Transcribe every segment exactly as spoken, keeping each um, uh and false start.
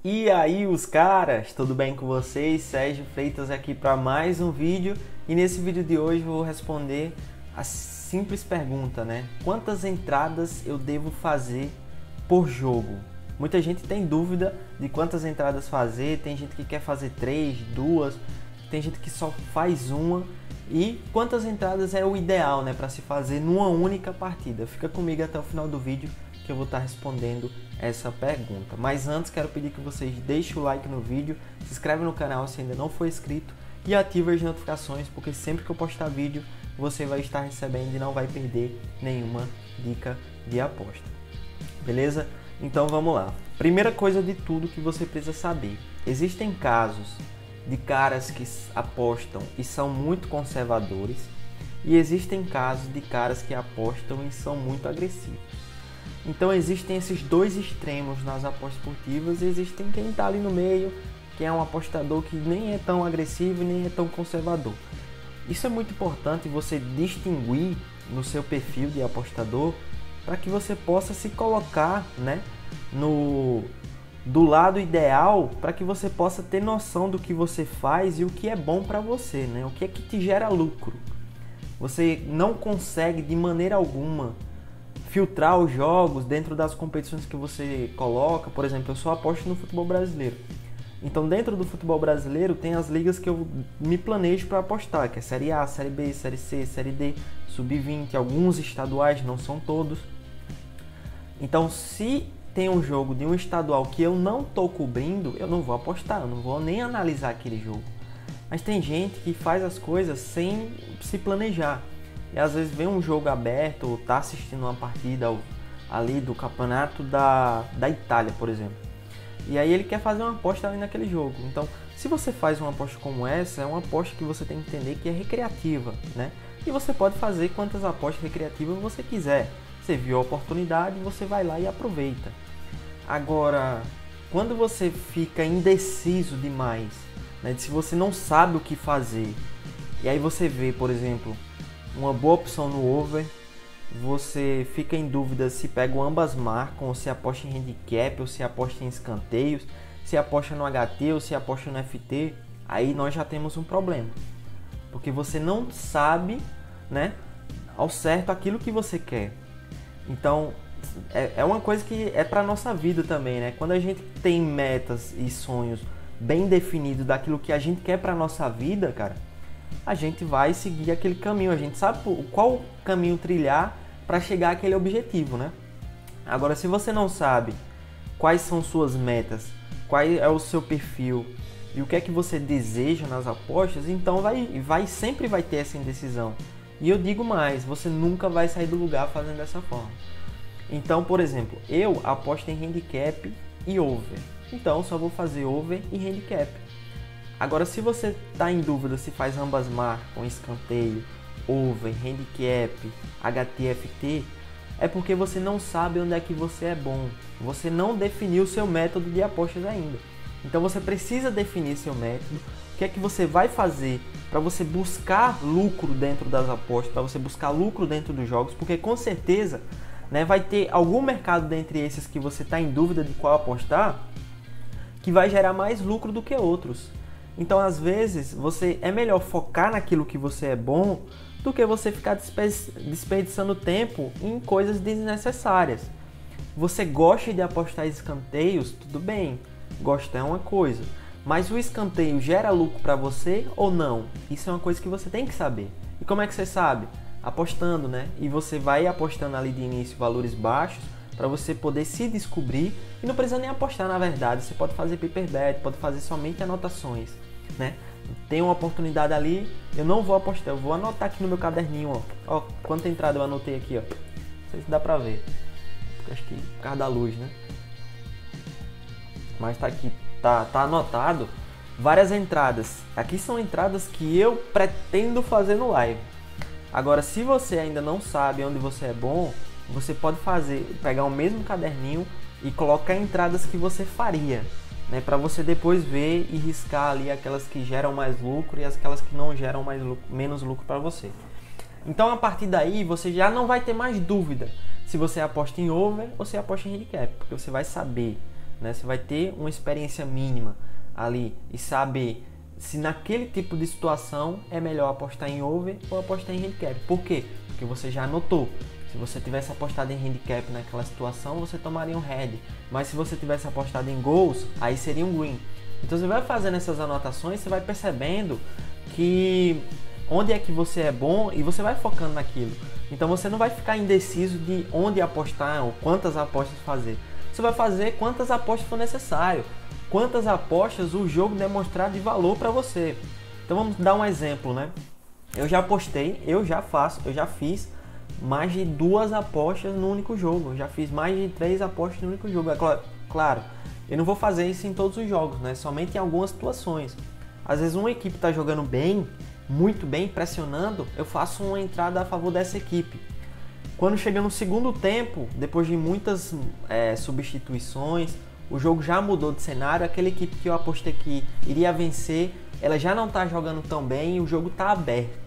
E aí os caras, tudo bem com vocês? Sérgio Freitas aqui para mais um vídeo e nesse vídeo de hoje eu vou responder a simples pergunta, né? Quantas entradas eu devo fazer por jogo? Muita gente tem dúvida de quantas entradas fazer, tem gente que quer fazer três, duas, tem gente que só faz uma. E quantas entradas é o ideal, né, para se fazer numa única partida? Fica comigo até o final do vídeo que eu vou estar respondendo essa pergunta. Mas antes quero pedir que vocês deixem o like no vídeo, se inscreve no canal se ainda não for inscrito e ative as notificações, porque sempre que eu postar vídeo você vai estar recebendo e não vai perder nenhuma dica de aposta. Beleza? Então vamos lá. Primeira coisa de tudo que você precisa saber: existem casos de caras que apostam e são muito conservadores, e existem casos de caras que apostam e são muito agressivos. Então existem esses dois extremos nas apostas esportivas, e existem quem está ali no meio, que é um apostador que nem é tão agressivo e nem é tão conservador. Isso é muito importante você distinguir no seu perfil de apostador, para que você possa se colocar, né, no do lado ideal, para que você possa ter noção do que você faz e o que é bom para você, né? O que é que te gera lucro. Você não consegue de maneira alguma filtrar os jogos dentro das competições que você coloca. Por exemplo, eu só aposto no futebol brasileiro. Então, dentro do futebol brasileiro tem as ligas que eu me planejo para apostar, que é Série A, Série B, Série C, Série D, sub vinte, alguns estaduais, não são todos. Então, se tem um jogo de um estadual que eu não estou cobrindo, eu não vou apostar, eu não vou nem analisar aquele jogo. Mas tem gente que faz as coisas sem se planejar. E às vezes vê um jogo aberto, ou está assistindo uma partida ali do campeonato da, da Itália, por exemplo. E aí ele quer fazer uma aposta ali naquele jogo. Então, se você faz uma aposta como essa, é uma aposta que você tem que entender que é recreativa, né? E você pode fazer quantas apostas recreativas você quiser. Você viu a oportunidade, você vai lá e aproveita. Agora, quando você fica indeciso demais, né, se você não sabe o que fazer, e aí você vê, por exemplo, uma boa opção no over, você fica em dúvida se pega ambas marcam, ou se aposta em handicap, ou se aposta em escanteios, se aposta no H T ou se aposta no F T, aí nós já temos um problema. Porque você não sabe, né, ao certo aquilo que você quer. Então, é uma coisa que é para nossa vida também, né? Quando a gente tem metas e sonhos bem definidos daquilo que a gente quer para nossa vida, cara, a gente vai seguir aquele caminho, a gente sabe qual caminho trilhar para chegar àquele objetivo, né? Agora, se você não sabe quais são suas metas, qual é o seu perfil e o que é que você deseja nas apostas, então vai, vai sempre vai ter essa indecisão. E eu digo mais, você nunca vai sair do lugar fazendo dessa forma. Então, por exemplo, eu aposto em handicap e over. Então, só vou fazer over e handicap. Agora, se você está em dúvida se faz ambas marcas, escanteio, over, handicap, H T, F T, é porque você não sabe onde é que você é bom. Você não definiu o seu método de apostas ainda. Então, você precisa definir seu método. O que é que você vai fazer para você buscar lucro dentro das apostas, para você buscar lucro dentro dos jogos, porque com certeza, né, vai ter algum mercado dentre esses que você está em dúvida de qual apostar, que vai gerar mais lucro do que outros. Então, às vezes, você é melhor focar naquilo que você é bom do que você ficar desperdiçando tempo em coisas desnecessárias. Você gosta de apostar em escanteios? Tudo bem, gostar é uma coisa. Mas o escanteio gera lucro para você ou não? Isso é uma coisa que você tem que saber. E como é que você sabe? Apostando, né? E você vai apostando ali de início valores baixos para você poder se descobrir, e não precisa nem apostar, na verdade. Você pode fazer paper bet, pode fazer somente anotações, né? Tem uma oportunidade ali, eu não vou apostar, eu vou anotar aqui no meu caderninho, ó, ó quanta entrada eu anotei aqui, ó. Não sei se dá pra ver, porque acho que por causa da luz, né? Mas tá aqui, tá, tá anotado várias entradas. Aqui são entradas que eu pretendo fazer no live. Agora, se você ainda não sabe onde você é bom, você pode fazer, pegar o mesmo caderninho e colocar entradas que você faria, né, para você depois ver e riscar ali aquelas que geram mais lucro e aquelas que não geram mais lucro, menos lucro para você. Então, a partir daí, você já não vai ter mais dúvida se você aposta em over ou se aposta em handicap, porque você vai saber né? Você vai ter uma experiência mínima ali e saber se naquele tipo de situação é melhor apostar em over ou apostar em handicap. Por quê? Porque você já anotou. Se você tivesse apostado em handicap naquela situação, você tomaria um red. Mas se você tivesse apostado em gols, aí seria um green. Então você vai fazendo essas anotações, você vai percebendo que onde é que você é bom e você vai focando naquilo. Então você não vai ficar indeciso de onde apostar ou quantas apostas fazer. Você vai fazer quantas apostas for necessário. Quantas apostas o jogo demonstrar de valor para você. Então vamos dar um exemplo, né? Eu já apostei, eu já faço, eu já fiz mais de duas apostas no único jogo. Eu já fiz mais de três apostas no único jogo. É claro, eu não vou fazer isso em todos os jogos, né? Somente em algumas situações. Às vezes uma equipe está jogando bem, muito bem, pressionando, eu faço uma entrada a favor dessa equipe. Quando chega no segundo tempo, depois de muitas é, substituições, o jogo já mudou de cenário, aquela equipe que eu apostei que iria vencer, ela já não está jogando tão bem e o jogo está aberto.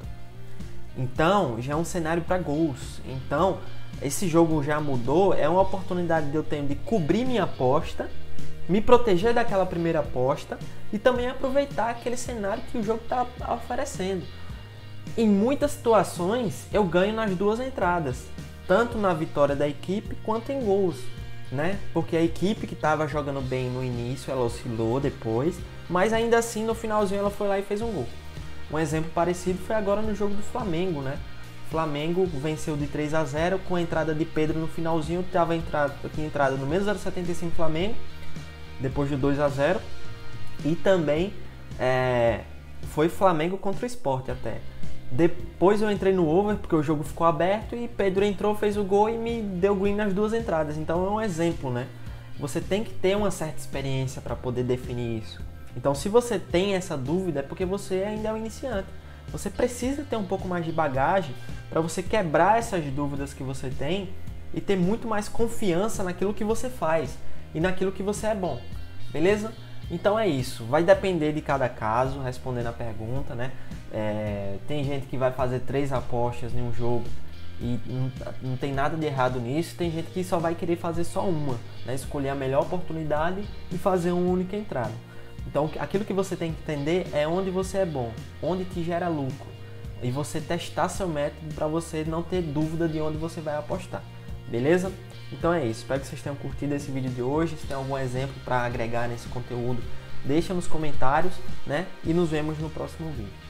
Então, já é um cenário para gols. Então, esse jogo já mudou, é uma oportunidade de eu ter de cobrir minha aposta, me proteger daquela primeira aposta e também aproveitar aquele cenário que o jogo está oferecendo. Em muitas situações, eu ganho nas duas entradas, tanto na vitória da equipe quanto em gols, né? Porque a equipe que estava jogando bem no início, ela oscilou depois, mas ainda assim no finalzinho ela foi lá e fez um gol. Um exemplo parecido foi agora no jogo do Flamengo, né? O Flamengo venceu de três a zero com a entrada de Pedro no finalzinho, tava entrado, eu tinha entrado no mesmo zero vírgula setenta e cinco Flamengo, depois de dois a zero, e também é, foi Flamengo contra o Sport até. Depois eu entrei no over porque o jogo ficou aberto e Pedro entrou, fez o gol e me deu green nas duas entradas. Então é um exemplo, né? Você tem que ter uma certa experiência para poder definir isso. Então se você tem essa dúvida é porque você ainda é um iniciante. Você precisa ter um pouco mais de bagagem para você quebrar essas dúvidas que você tem e ter muito mais confiança naquilo que você faz e naquilo que você é bom. Beleza? Então é isso, vai depender de cada caso, respondendo a pergunta, né? É, tem gente que vai fazer três apostas em um jogo e não, não tem nada de errado nisso, tem gente que só vai querer fazer só uma, né? Escolher a melhor oportunidade e fazer uma única entrada. Então aquilo que você tem que entender é onde você é bom, onde te gera lucro e você testar seu método para você não ter dúvida de onde você vai apostar, beleza? Então é isso, espero que vocês tenham curtido esse vídeo de hoje. Se tem algum exemplo para agregar nesse conteúdo, deixa nos comentários, né? E nos vemos no próximo vídeo.